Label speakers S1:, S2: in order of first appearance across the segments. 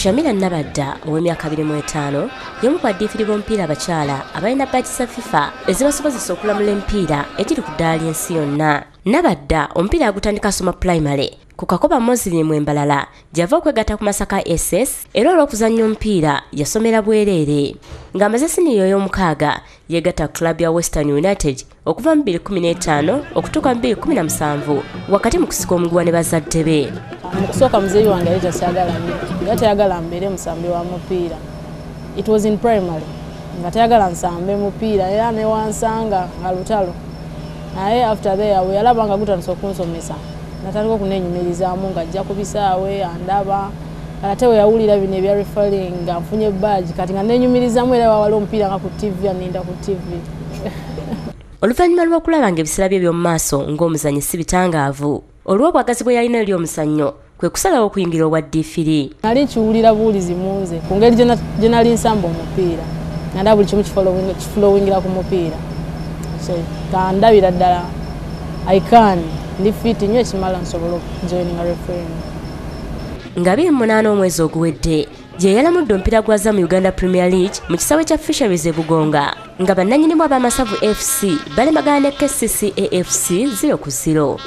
S1: Shamira Nabadda ow'emyaka 25 y'omu ku baddiifiri b'omupiira abakyala abalina bbaji za FIFA ezibasobozesa okulamula emipiira egiri ku ddaala ly'ensi yonna. Nabadda omupiira agutandika asoma primary ku Kakoba Muslim Embalala gy'ava okwegatta ku Masaka SS era olw'okuzannya omupiira yasomera bwereere. Ng'amaze siniya ey'omukaaga yegatta club ya Western United okuva mu 2015 okutuuka mu 2017 wakati mu kusika omuguwa ne bazadde be.
S2: Mu kusooka muzeeyi wange yali tayagala mbeere musambi wa mupiira. It was in primary nga tayagala nsambe mupiira era ne wansanga nga lutalo. Naye after there we yalaba nga gutandise okunsomesa. Natandika okunenyumirizaamu nga ajja ku bisaawe andaba ate we yawulira bino ebya referring nga nfunye badge kati nga nenyumirizaamu era wawali omupiira nga ku TV aninda ku TV.
S1: Oluvannyuma lw'okulaba ng'ebiseera bye by'omu maaso ng'omuzannyi si bitangaavu olw'obwagazi bwe yalina eri omuzannyo kwe kusalawo okuyingira obwa D3.
S2: Nali nkiwulira buulizi munze ku ngeri gye nali nsamba omupiira nga ndaba buli kimu kifulowingira ku mupiira ka ndabira ddala I can ndi fit nnyo ekimala nsobola okujoininga referring.
S1: Nga 28 omwezi oguwedde gye yalamudde omupiira gwa Zamu Uganda Premier League mu kisaawe kya Fisheries e Bugonga nga bannannyini bwa Bamasavu FC balemagana ne KCCA FC 0-0.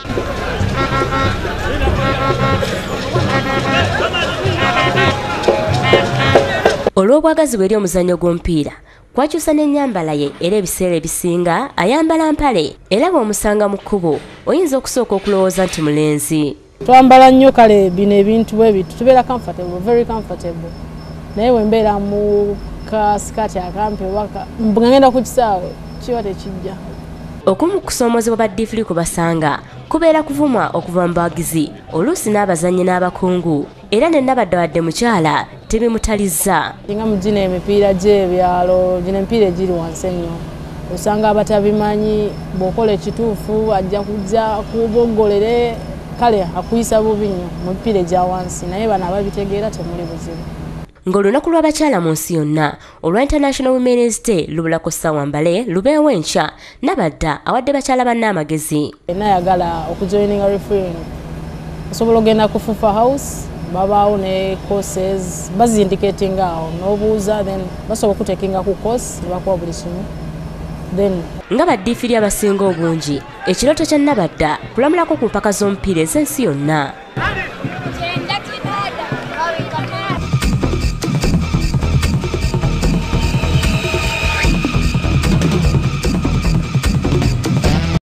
S1: Olw'obwagazi bwe eri omuzannyo gw'omupiira kwakyusa n'ennyambala ye era ebiseera ebisinga ayambala mpale era bw'omusanga mu kkubo oyinza okusooka okulowooza nti mulenzi.
S2: Twambala nnyo kale bino ebintu bwe bitu tubeera comfortable, very comfortable. Naye bwe mbeera mu kasikati akampi oba nga ngenda ku kisaawe kiba tekijja.
S1: Okumu ku kusoomozebwa ba D3 kubasanga kubeera kuvumwa okuva mu bawagizi oluusi n'abazannyi n'abakungu era ne Nabadda wadde mukyala tebimutalizza.
S2: Nga mu gino emipiira gy'ebyalo gino emipiira egiri wansi ennyo osanga abatabimanyi bw'okola ekituufu ajja kujja kuboggolere kale akuyisa bubi nnyo mu mipiira egya wansi naye bano ababitegeera temuli buzibu.
S1: Ng'olunaku lw'abakyala mu nsi yonna olwa International Women's Day lubulako ssaawa mbale lubeewo enkya Nabadda awadde bakyala banne amagezi.
S2: Nayagala okujoininga referring osobola ogenda ku FIFA House babaawo ne courses bazindicatinga awo n'obuuza then basobola okutekinga ku course ne bakuwa buli kimu. Then
S1: nga baddiifiri abasinga obungi ekirooto kya Nabadda kulamulako ku mpaka z'omupiira ez'ensi yonna.